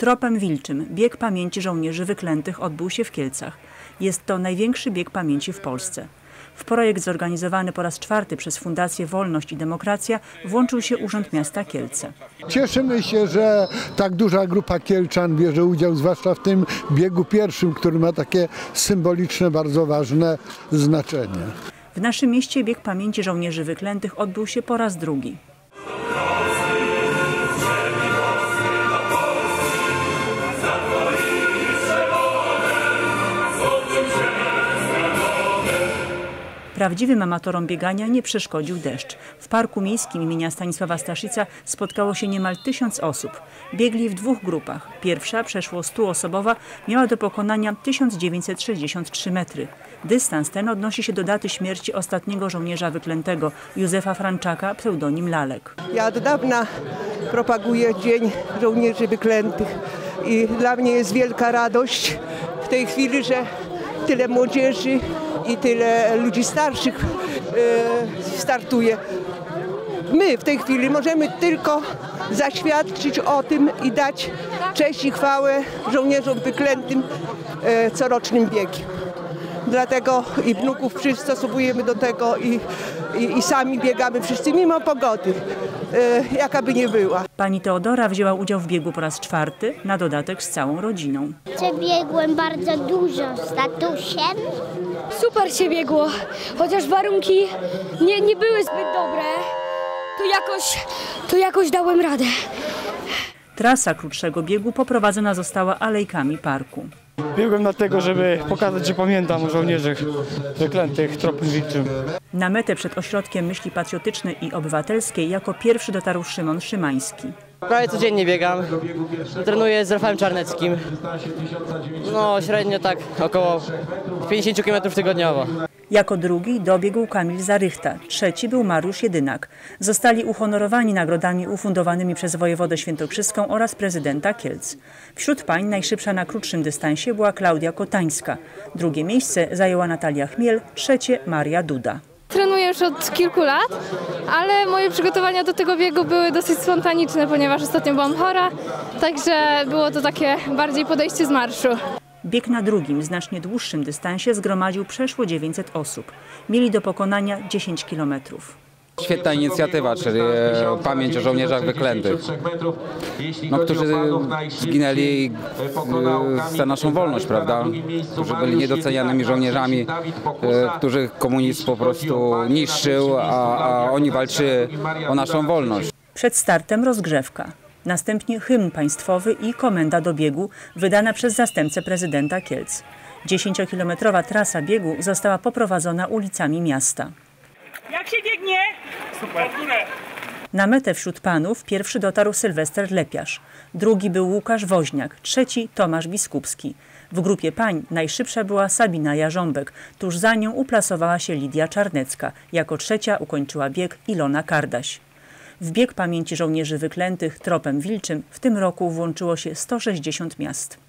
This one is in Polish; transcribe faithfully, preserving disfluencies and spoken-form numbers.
Tropem Wilczym bieg pamięci żołnierzy wyklętych odbył się w Kielcach. Jest to największy bieg pamięci w Polsce. W projekt zorganizowany po raz czwarty przez Fundację Wolność i Demokracja włączył się Urząd Miasta Kielce. Cieszymy się, że tak duża grupa kielczan bierze udział, zwłaszcza w tym biegu pierwszym, który ma takie symboliczne, bardzo ważne znaczenie. W naszym mieście bieg pamięci żołnierzy wyklętych odbył się po raz drugi. Prawdziwym amatorom biegania nie przeszkodził deszcz. W Parku Miejskim imienia Stanisława Staszica spotkało się niemal tysiąc osób. Biegli w dwóch grupach. Pierwsza, przeszło stuosobowa, miała do pokonania tysiąc dziewięćset sześćdziesiąt trzy metry. Dystans ten odnosi się do daty śmierci ostatniego żołnierza wyklętego, Józefa Franczaka, pseudonim Lalek. Ja od dawna propaguję Dzień Żołnierzy Wyklętych i dla mnie jest wielka radość w tej chwili, że tyle młodzieży i tyle ludzi starszych e, startuje. My w tej chwili możemy tylko zaświadczyć o tym i dać cześć i chwałę żołnierzom wyklętym e, corocznym biegiem. Dlatego i wnuków przystosowujemy do tego i, i, i sami biegamy wszyscy mimo pogody, e, jaka by nie była. Pani Teodora wzięła udział w biegu po raz czwarty, na dodatek z całą rodziną. Przebiegłem bardzo dużo z tatusiem. Super się biegło, chociaż warunki nie, nie były zbyt dobre, to jakoś, to jakoś dałem radę. Trasa krótszego biegu poprowadzona została alejkami parku. Biegłem dlatego, żeby pokazać, że pamiętam o żołnierzach wyklętych Tropem Wilczym. Na metę przed Ośrodkiem Myśli Patriotycznej i Obywatelskiej jako pierwszy dotarł Szymon Szymański. Prawie codziennie biegam, trenuję z Rafałem Czarneckim, no średnio tak około pięćdziesiąt kilometrów tygodniowo. Jako drugi dobiegł Kamil Zarychta, trzeci był Mariusz Jedynak. Zostali uhonorowani nagrodami ufundowanymi przez wojewodę świętokrzyską oraz prezydenta Kielc. Wśród pań najszybsza na krótszym dystansie była Klaudia Kotańska. Drugie miejsce zajęła Natalia Chmiel, trzecie Maria Duda. Trenuję już od kilku lat, ale moje przygotowania do tego biegu były dosyć spontaniczne, ponieważ ostatnio byłam chora, także było to takie bardziej podejście z marszu. Bieg na drugim, znacznie dłuższym dystansie zgromadził przeszło dziewięćset osób. Mieli do pokonania dziesięć kilometrów. Świetna inicjatywa, czyli pamięć o żołnierzach wyklętych, no, którzy zginęli za naszą wolność, prawda? Którzy byli niedocenianymi żołnierzami, których komunizm po prostu niszczył, a, a oni walczyli o naszą wolność. Przed startem rozgrzewka. Następnie hymn państwowy i komenda do biegu wydana przez zastępcę prezydenta Kielc. Dziesięciokilometrowa trasa biegu została poprowadzona ulicami miasta. Jak się biegnie? Super. Na metę wśród panów pierwszy dotarł Sylwester Lepiarz, drugi był Łukasz Woźniak, trzeci Tomasz Biskupski. W grupie pań najszybsza była Sabina Jarząbek, tuż za nią uplasowała się Lidia Czarnecka, jako trzecia ukończyła bieg Ilona Kardaś. W bieg pamięci żołnierzy wyklętych Tropem Wilczym w tym roku włączyło się sto sześćdziesiąt miast.